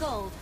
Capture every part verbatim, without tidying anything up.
gold.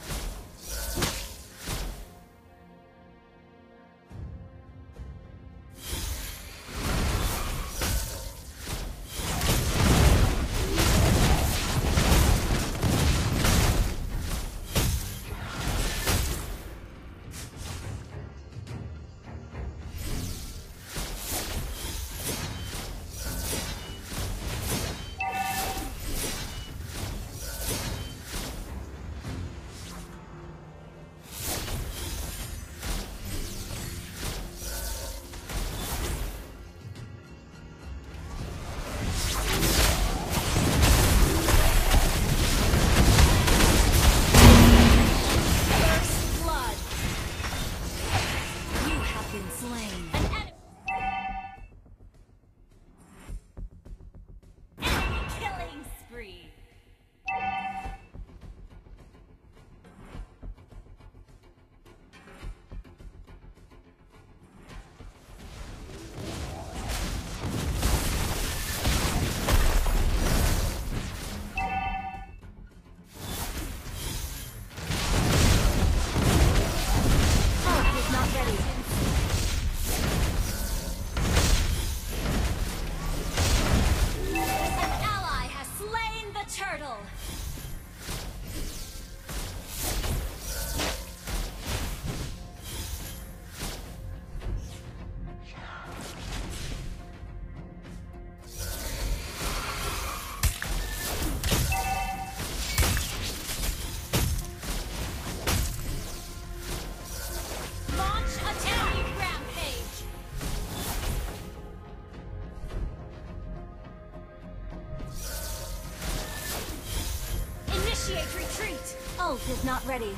Ult is not ready.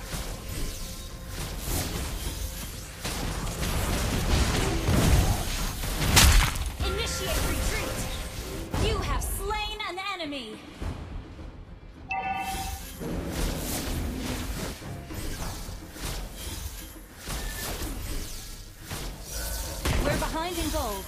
Initiate retreat! You have slain an enemy! We're behind in gold.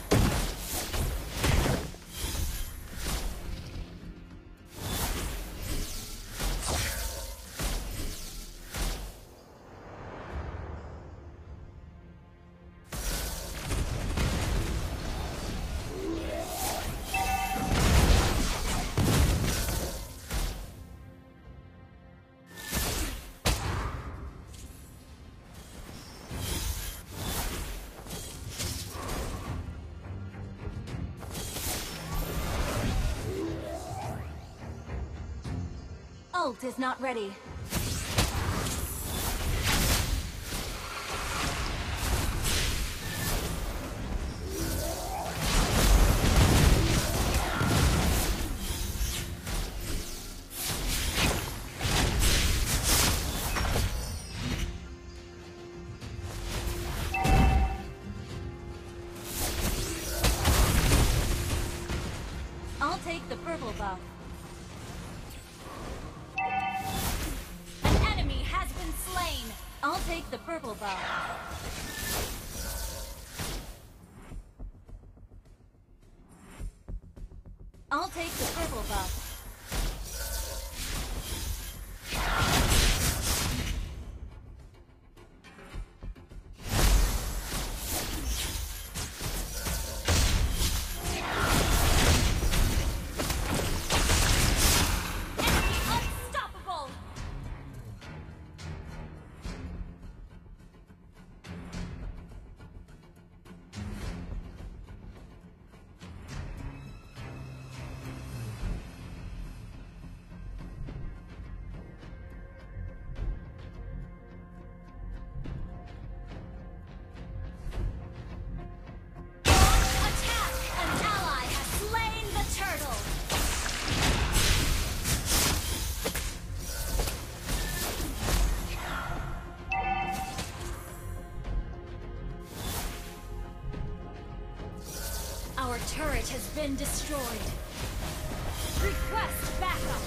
Ult is not ready. I'll take the purple buff. I'll take the purple buff. I'll take the purple buff. Our turret has been destroyed. Request backup.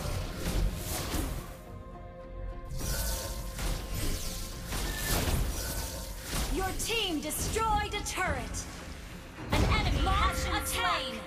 Your team destroyed a turret. An enemy has been slain.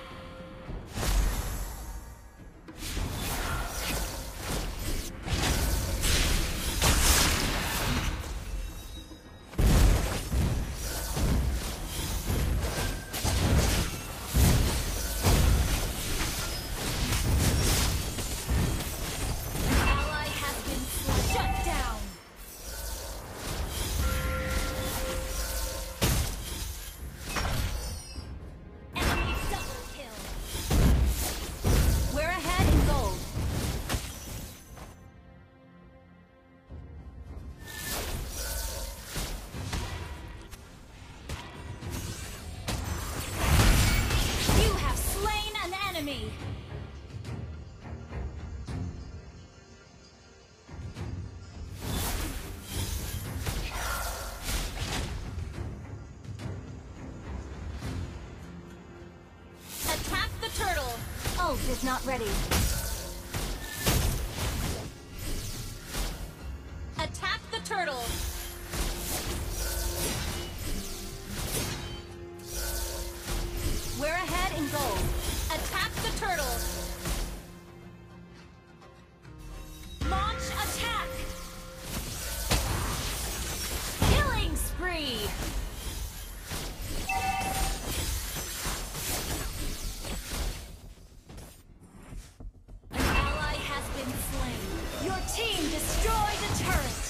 Attack the turtle! Ult is not ready. Attack the turtle! We're ahead in gold. Attack the turtle! Launch attack! Killing spree! An ally has been slain. Your team destroyed a turret!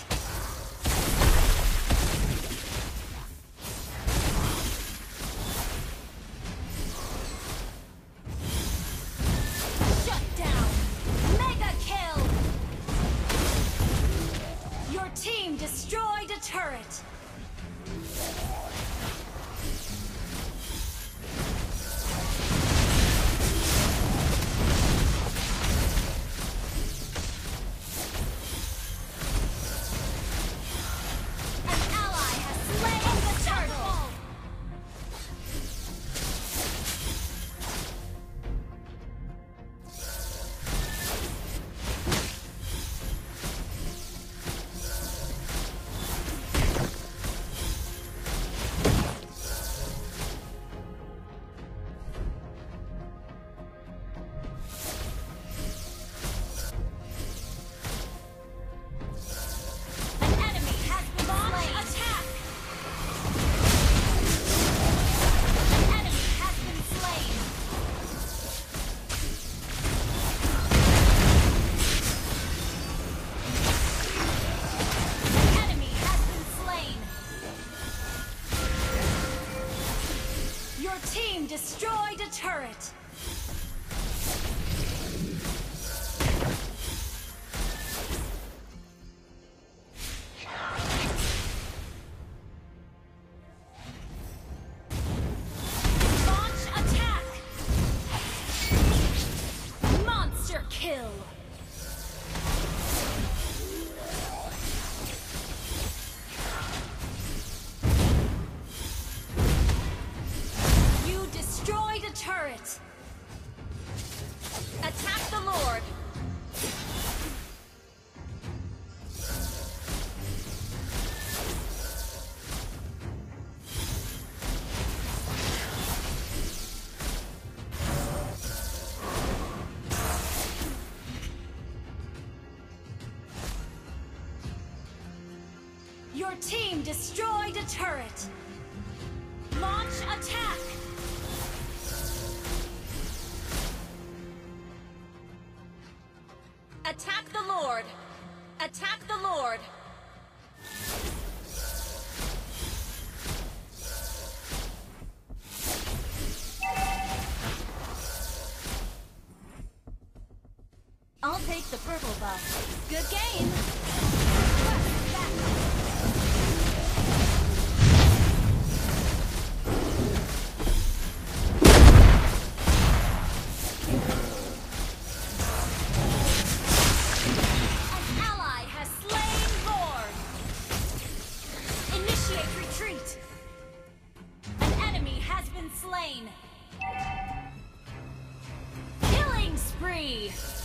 Shut down! Mega kill! Your team destroyed a turret! An ally has slain the turtle! An enemy has been slain. Attack! An enemy has been slain. An enemy has been slain. Your team destroyed a turret. Launch attack! Monster kill! You destroyed a turret! Attack the Lord! Your team destroyed a turret! Launch attack! Attack the Lord! Attack the Lord! I'll take the purple buff. Good game! An ally has slain Lord! Initiate retreat! An enemy has been slain! Killing spree!